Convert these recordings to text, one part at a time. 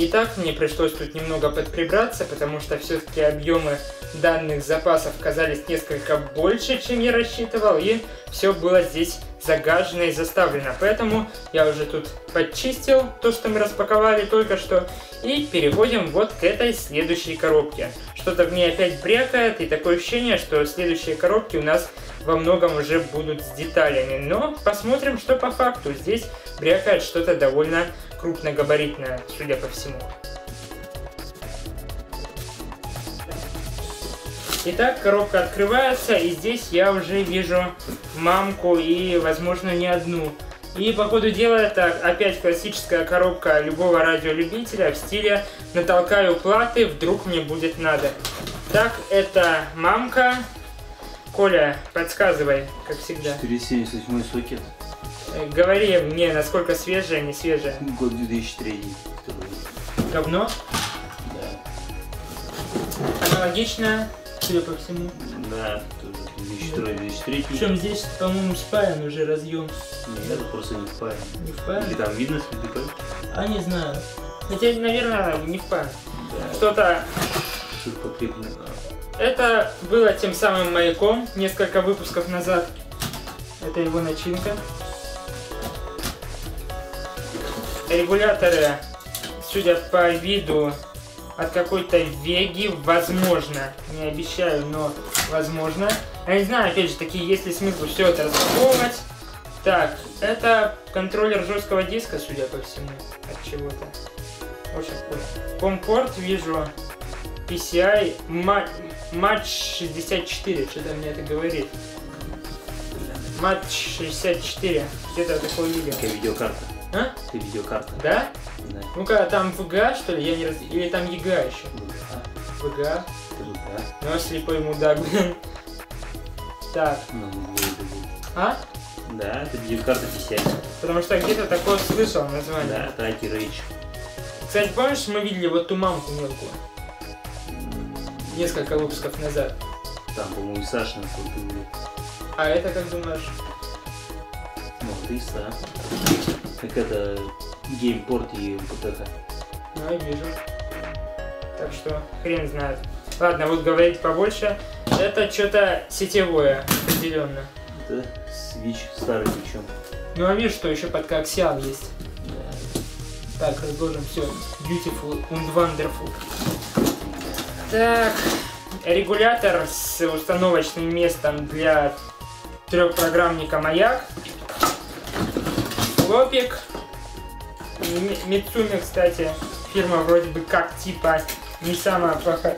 Итак, мне пришлось тут немного подприбраться, потому что все-таки объемы данных запасов казались несколько больше, чем я рассчитывал, и все было здесь загажено и заставлено. Поэтому я уже тут подчистил то, что мы распаковали только что, и переходим вот к этой следующей коробке. Что-то в ней опять брякает, и такое ощущение, что следующие коробки у нас во многом уже будут с деталями. Но посмотрим, что по факту. Здесь брякает что-то довольно крупногабаритное, судя по всему. Итак, коробка открывается, и здесь я уже вижу мамку и, возможно, не одну. И по ходу дела это опять классическая коробка любого радиолюбителя в стиле «натолкаю платы, вдруг мне будет надо». Так, это мамка. Коля, подсказывай, как всегда. 478 сокет. Говори мне, насколько свежая, не свежая. Год 2003. Говно? Да. Аналогично, судя по всему. Да, тоже 2002-2003. Причем здесь, по-моему, спаян уже разъем. Нет, это просто не впаян. Не впаян? Или там видно следы? А не знаю. Хотя, наверное, не впаян. Да. Что-то... Это было тем самым маяком несколько выпусков назад. Это его начинка. Регуляторы, судя по виду, от какой-то Веги, возможно. Не обещаю, но возможно. Я не знаю, опять же таки, есть ли смысл все это распаковывать. Так, это контроллер жесткого диска, судя по всему, от чего-то. Очень круто. Компорт вижу. PCI Match 64, что-то мне это говорит. Match 64, где-то такое видео. Какая видеокарта? А? Ты видеокарта. Да? Да. Ну-ка, там VGA, что ли? Я не раз... Или там EGA еще? VGA. Ну, слепой мудак, блин. Так. А? Да, это видеокарта PCI. Потому что где-то такое слышал название. Да, это IT Rage. Кстати, помнишь, мы видели вот ту мамку мелкую? Несколько выпусков назад. Там, по-моему, Саша на фото были. А это как думаешь? Может, и Иса. Как это геймпорт и ПТХ. Ну, я вижу. Так что, хрен знает. Ладно, вот говорить побольше. Это что-то сетевое, определенно. Это Switch старый причем. Ну, а видишь, что еще под коаксиал есть. Да. Так, разложим все. Beautiful and wonderful. Так, регулятор с установочным местом для трехпрограммника Маяк. Хлопик. Мицуми, кстати, фирма вроде бы как типа не самая плохая.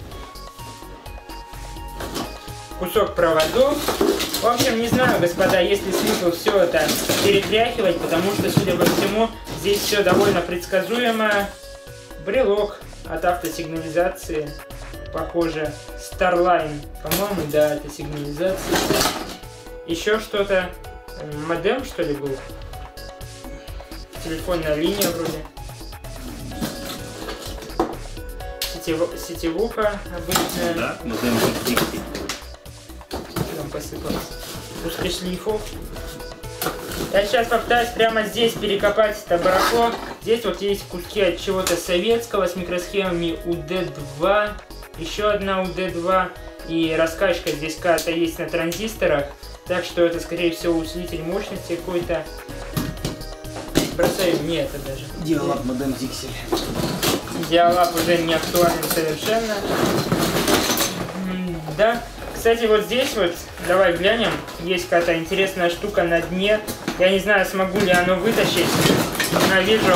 Кусок проводов. В общем, не знаю, господа, есть ли смысл все это перетряхивать, потому что, судя по всему, здесь все довольно предсказуемо. Брелок от автосигнализации, похоже, Starline, по-моему, да, это сигнализация. Еще что-то, модем, что ли, был? Телефонная линия вроде. Сетевуха обычная. Да, модем Dixie. Там посыпалось. Пускай шлейфов. Я сейчас попытаюсь прямо здесь перекопать это барахло. Здесь вот есть куски от чего-то советского с микросхемами UD2. Еще одна UD2. И раскачка здесь какая-то есть на транзисторах. Так что это, скорее всего, усилитель мощности какой-то. Бросаю не это даже. Диалаб модем Dixie. Диалаб уже не актуален совершенно. Да. Кстати, вот здесь вот, давай глянем, есть какая-то интересная штука на дне. Я не знаю, смогу ли оно вытащить. Но вижу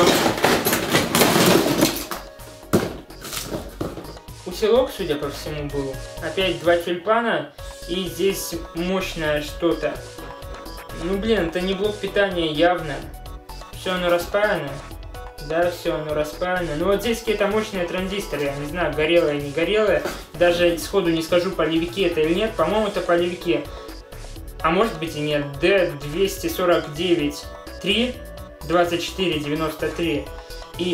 усилок, судя по всему, был. Опять два тюльпана. И здесь мощное что-то. Ну, блин, это не блок питания явно. Все оно распаяно. Да, все оно распаяно. Ну вот здесь какие-то мощные транзисторы. Я не знаю, горелые, не горелые. Даже сходу не скажу, полевики это или нет. По-моему, это полевики. А может быть и нет. D249-3 2493 и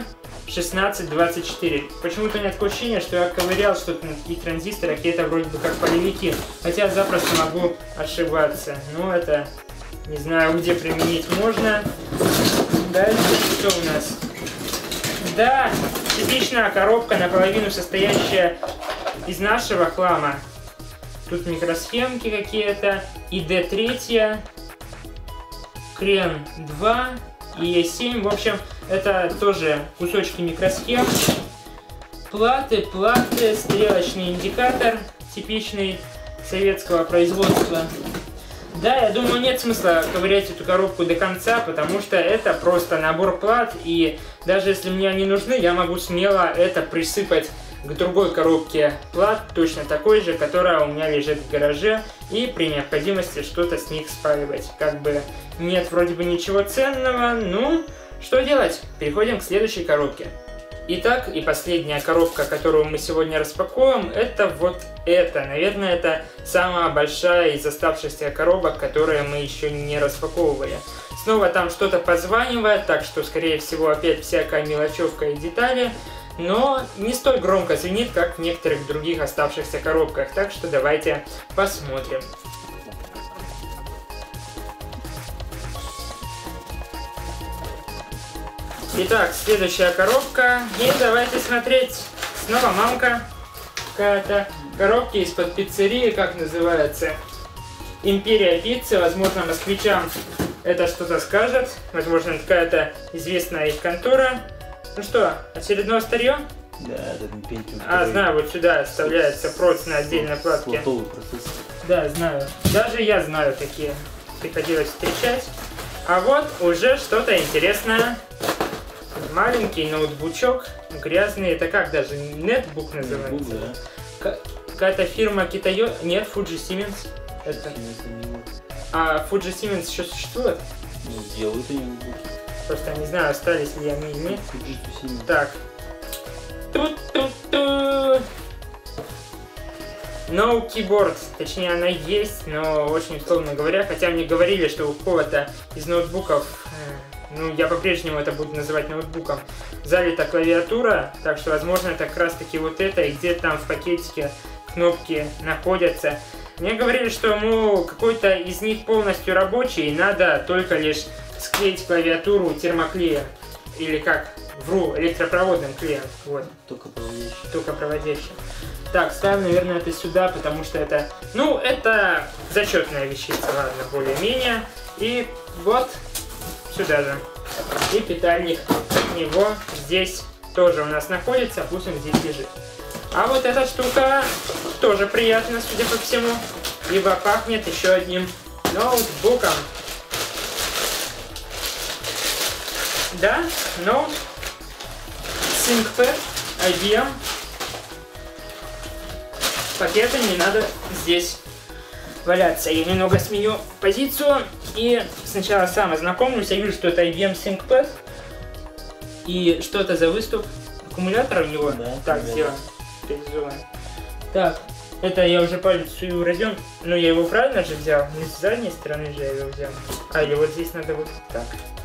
B1624. Почему-то у меня такое ощущение, что я ковырял что-то на таких транзисторах, и это вроде бы как полевики. Хотя запросто могу ошибаться. Ну это, не знаю, где применить можно. Дальше что у нас? Да, типичная коробка, наполовину состоящая из нашего хлама. Тут микросхемки какие-то, ИД-3, Крен 2, ИЕ-7. В общем, это тоже кусочки микросхем. Платы, стрелочный индикатор, типичный советского производства. Да, я думаю, нет смысла ковырять эту коробку до конца, потому что это просто набор плат, и даже если мне они нужны, я могу смело это присыпать к другой коробке плат, точно такой же, которая у меня лежит в гараже, и при необходимости что-то с них спаивать. Как бы нет вроде бы ничего ценного, ну, что делать? Переходим к следующей коробке. Итак, и последняя коробка, которую мы сегодня распакуем, это вот это. Наверное, это самая большая из оставшихся коробок, которые мы еще не распаковывали. Снова там что-то позванивает, так что, скорее всего, опять всякая мелочевка и детали. Но не столь громко звенит, как в некоторых других оставшихся коробках. Так что давайте посмотрим. Итак, следующая коробка. И давайте смотреть. Снова мамка. Какая-то коробка из-под пиццерии, как называется. Империя пиццы. Возможно, москвичам это что-то скажет. Возможно, это какая-то известная их контора. Ну что, очередное старье? Да, это Pentium. А, знаю, вот сюда вставляется просто на отдельной платке. Слотовый процессор. Да, знаю. Даже я знаю такие. Приходилось встречать. А вот уже что-то интересное. Маленький ноутбучок, грязный, это как даже, нетбук называется? Да. Какая-то фирма Китайо, нет, Fuji Siemens. Это. А Fuji Siemens еще существует? Ну, делают они ноутбуки. Просто не знаю, остались ли они или нет. Fuji Так. Ту-ту-ту. No keyboard, точнее она есть, но очень условно говоря, хотя мне говорили, что у кого-то из ноутбуков, ну я по-прежнему это буду называть ноутбуком, залита клавиатура, так что возможно это как раз таки вот это, и где там в пакетике кнопки находятся. Мне говорили, что какой-то из них полностью рабочий, и надо только лишь склеить клавиатуру термоклеем, или как, вру, электропроводным клеем, вот. Только проводящий. Только проводящий. Так, ставим, наверное, это сюда, потому что это, ну, это зачетная вещица, ладно, более-менее. И вот сюда же. И питальник от него здесь тоже у нас находится, пусть он здесь лежит. А вот эта штука тоже приятна, судя по всему, ибо пахнет еще одним ноутбуком. Да, ноут, ThinkPad, IBM. Пакеты не надо здесь валяться. Я немного сменю позицию и сначала сам ознакомлюсь. Я вижу, что это IBM ThinkPad. И что это за выступ? Аккумулятор у него? Да, так, сделаем. Так, это я уже палец сую разъем. Но я его правильно же взял? Не с задней стороны же я его взял. А, или вот здесь надо вот так.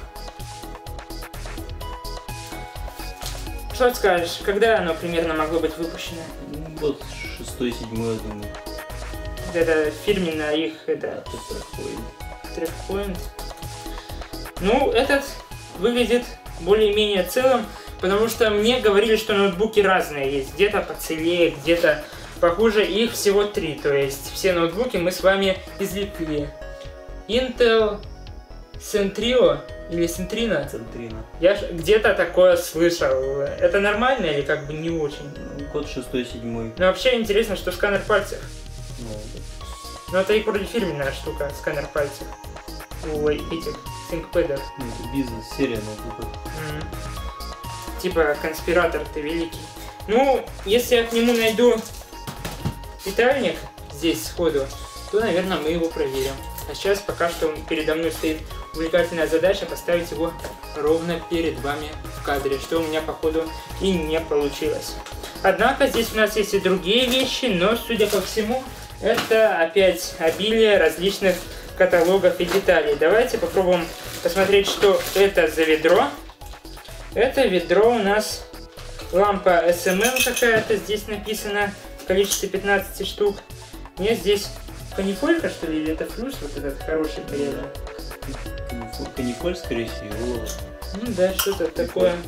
Что скажешь, когда оно примерно могло быть выпущено? Вот 6-7, я думаю. Это фирменная их, это... Трехпоинт. Ну, этот выглядит более-менее целым, потому что мне говорили, что ноутбуки разные есть. Где-то поцелее, где-то похуже. Их всего 3, то есть все ноутбуки мы с вами извлекли. Intel Centrio или Centrino? Centrino. Я где-то такое слышал. Это нормально или как бы не очень? Код 6-7. Ну вообще интересно, что сканер пальцев. Ну, да. Ну это и вроде фирменная штука, сканер пальцев. У этих ThinkPad'ов. Ну, это бизнес-серия ноутбуков. Типа конспиратор ты великий. Ну, если я к нему найду питальник здесь сходу, то, наверное, мы его проверим. А сейчас пока что передо мной стоит увлекательная задача поставить его ровно перед вами в кадре, что у меня, походу, и не получилось. Однако здесь у нас есть и другие вещи, но, судя по всему, это опять обилие различных каталогов и деталей. Давайте попробуем посмотреть, что это за ведро. Это ведро у нас лампа SMM какая-то здесь написана в количестве 15 штук. Нет, здесь канифолька, что ли, или это флюс, вот этот хороший приятный. Канифоль, скорее всего. Ну да, что-то такое.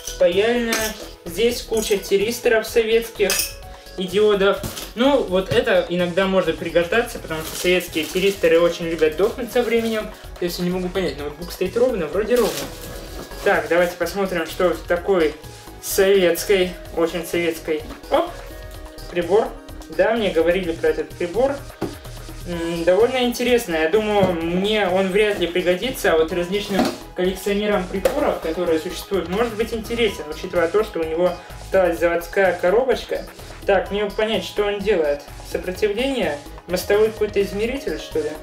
паяльная. Здесь куча тиристоров советских и диодов. Ну, вот это иногда может пригождаться, потому что советские тиристоры очень любят дохнуть со временем. То есть я не могу понять, ноутбук стоит ровно, вроде ровно. Так, давайте посмотрим, что в такой советской, очень советской, оп, прибор. Да, мне говорили про этот прибор. Довольно интересно. Я думаю, мне он вряд ли пригодится, а вот различным коллекционерам приборов, которые существуют, может быть интересен, учитывая то, что у него осталась заводская коробочка. Так, мне понять, что он делает. Сопротивление? Мостовой какой-то измеритель, что ли?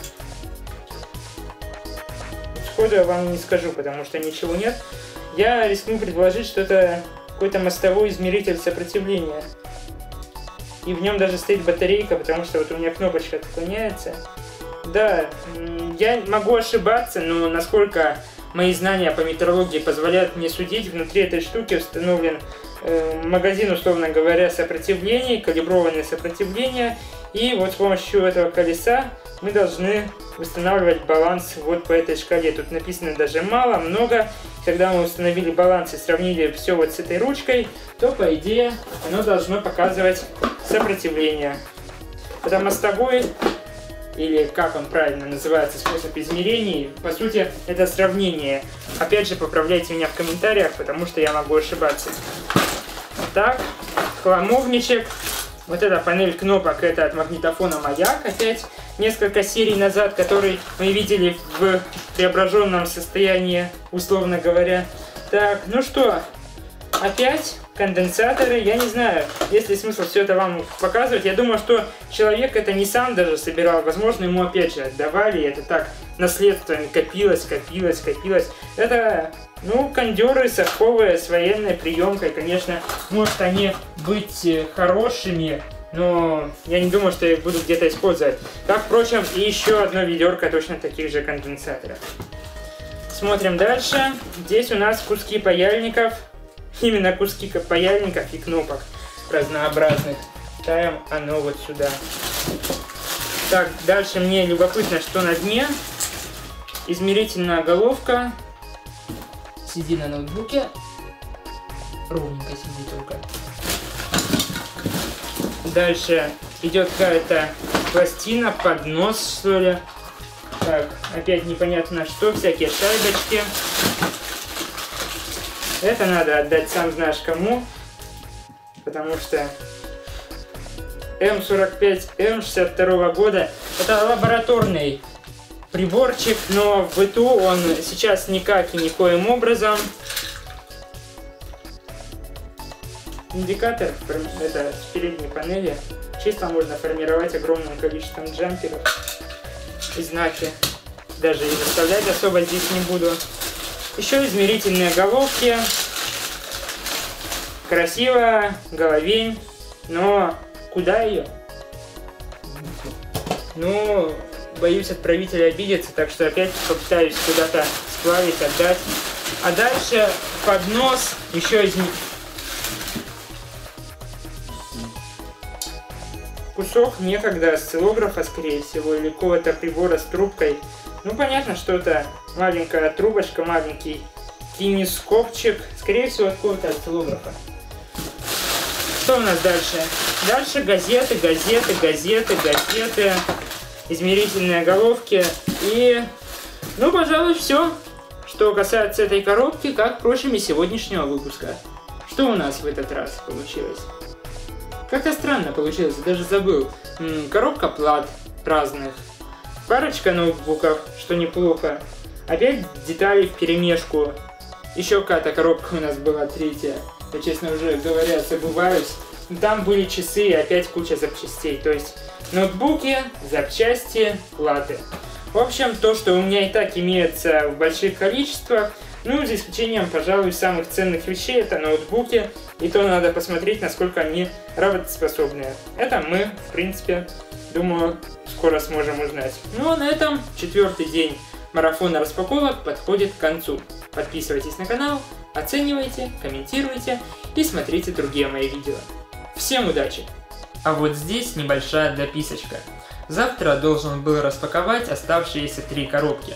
Сходу я вам не скажу, потому что ничего нет. Я рискну предложить, что это какой-то мостовой измеритель сопротивления. И в нем даже стоит батарейка, потому что вот у меня кнопочка отклоняется. Да, я могу ошибаться, но насколько мои знания по метрологии позволяют мне судить, внутри этой штуки установлен магазин, условно говоря, сопротивлений, калиброванное сопротивление. И вот с помощью этого колеса мы должны устанавливать баланс вот по этой шкале. Тут написано даже мало, много. Когда мы установили баланс и сравнили все вот с этой ручкой, то по идее оно должно показывать сопротивление. Это мостовой, или как он правильно называется, способ измерений. По сути, это сравнение. Опять же, поправляйте меня в комментариях, потому что я могу ошибаться. Так, хламовничек. Вот эта панель кнопок, это от магнитофона «Маяк», опять несколько серий назад, который мы видели в преображенном состоянии, условно говоря. Так, ну что, опять конденсаторы, я не знаю, есть ли смысл все это вам показывать. Я думаю, что человек это не сам даже собирал, возможно, ему опять же отдавали, это так наследственно копилось. Это, ну, кондеры совковые с военной приемкой, конечно, может они быть хорошими, но я не думаю, что я их буду где-то использовать. Как, впрочем, и еще одно ведерко точно таких же конденсаторов. Смотрим дальше. Здесь у нас куски паяльников. Именно куски паяльников и кнопок разнообразных. Ставим оно вот сюда. Так, дальше мне любопытно, что на дне. Измерительная головка. Сиди на ноутбуке. Ровненько сиди только. Дальше идет какая-то пластина, поднос, что ли. Так, опять непонятно что, всякие шайбочки. Это надо отдать сам знаешь кому, потому что М45М 62 года это лабораторный приборчик, но в быту он сейчас никак и никоим образом. Индикатор, это с передней панели, чисто можно формировать огромным количеством джамперов и знаки. Даже и выставлять особо здесь не буду. Еще измерительные головки. Красиво, головень, но куда ее? Ну, боюсь, отправитель обидится, так что опять попытаюсь куда-то сплавить, отдать. А дальше поднос, еще кусок некогда осциллографа, скорее всего, или какого-то прибора с трубкой. Ну, понятно, что это маленькая трубочка, маленький кинескопчик, скорее всего, от какого-то осциллографа. Что у нас дальше? Дальше газеты, измерительные головки и, ну, пожалуй, все, что касается этой коробки, как, впрочем, и сегодняшнего выпуска. Что у нас в этот раз получилось? Как-то странно получилось, я даже забыл. Коробка плат разных. Парочка ноутбуков, что неплохо. Опять детали вперемешку. Еще какая-то коробка у нас была, третья. Я, честно уже говоря, забываюсь. Там были часы и опять куча запчастей. То есть ноутбуки, запчасти, платы. В общем, то, что у меня и так имеется в больших количествах. Ну, за исключением, пожалуй, самых ценных вещей, это ноутбуки. И то надо посмотреть, насколько они работоспособные. Это мы, в принципе, думаю, скоро сможем узнать. Ну а на этом 4-й день марафона распаковок подходит к концу. Подписывайтесь на канал, оценивайте, комментируйте и смотрите другие мои видео. Всем удачи! А вот здесь небольшая дописочка. Завтра должен был распаковать оставшиеся 3 коробки.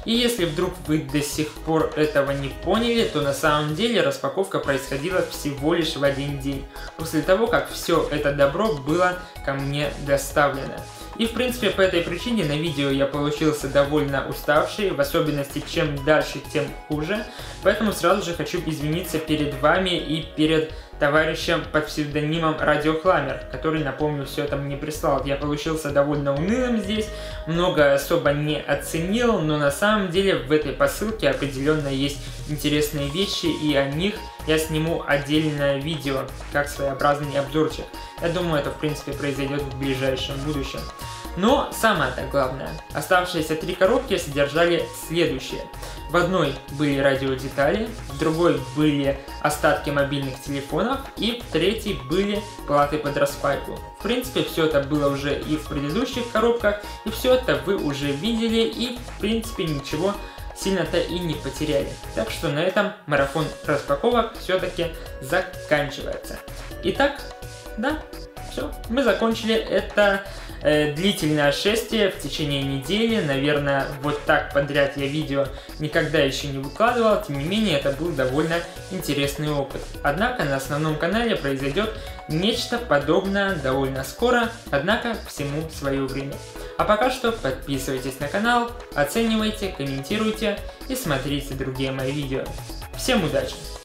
И если вдруг вы до сих пор этого не поняли, то на самом деле распаковка происходила всего лишь в один день, после того, как все это добро было ко мне доставлено. И в принципе по этой причине на видео я получился довольно уставший, в особенности чем дальше, тем хуже. Поэтому сразу же хочу извиниться перед вами и перед товарищем под псевдонимом Радиохламер, который, напомню, все это мне прислал. Я получился довольно унылым здесь, много особо не оценил, но на самом деле в этой посылке определенно есть интересные вещи, и о них я сниму отдельное видео, как своеобразный обзорчик. Я думаю, это в принципе произойдет в ближайшем будущем. Но самое-то главное, оставшиеся 3 коробки содержали следующее. В одной были радиодетали, в другой были остатки мобильных телефонов, и в третьей были платы под распайку. В принципе, все это было уже и в предыдущих коробках, и все это вы уже видели, и в принципе ничего сильно-то и не потеряли. Так что на этом марафон распаковок все-таки заканчивается. Итак, да, все, мы закончили это длительное шествие в течение недели. Наверное, вот так подряд я видео никогда еще не выкладывал. Тем не менее, это был довольно интересный опыт. Однако на основном канале произойдет нечто подобное довольно скоро. Однако всему свое время. А пока что подписывайтесь на канал, оценивайте, комментируйте и смотрите другие мои видео. Всем удачи!